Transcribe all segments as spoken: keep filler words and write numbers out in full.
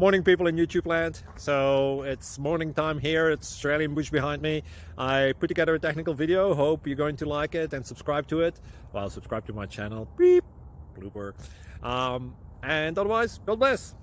Morning, people in YouTube land. So it's morning time here. It's Australian bush behind me. I put together a technical video. Hope you're going to like it and subscribe to it. Well, subscribe to my channel. Beep, blooper. Um, and otherwise, God bless.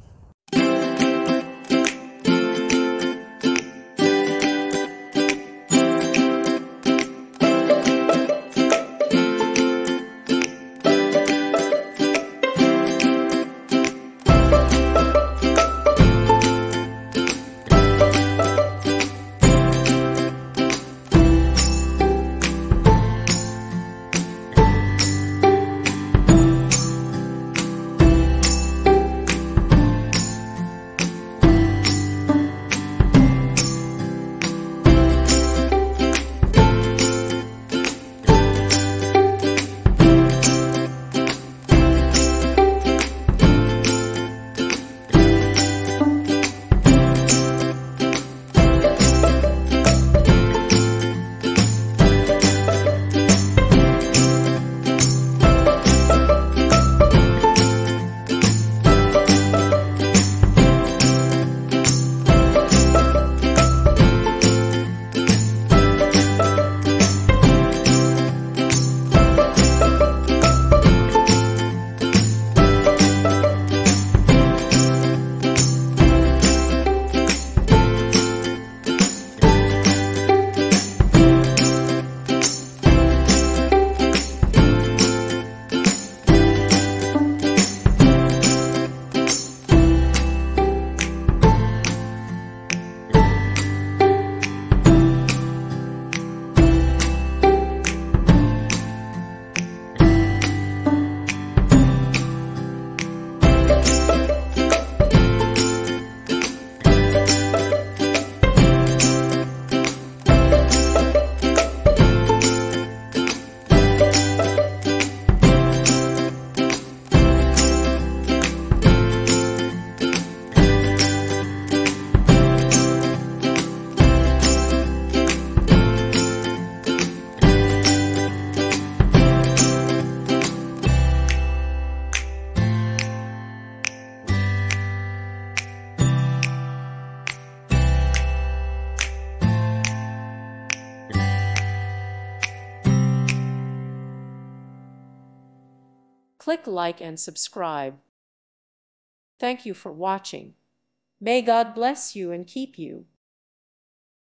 Click like and subscribe. Thank you for watching. May God bless you and keep you.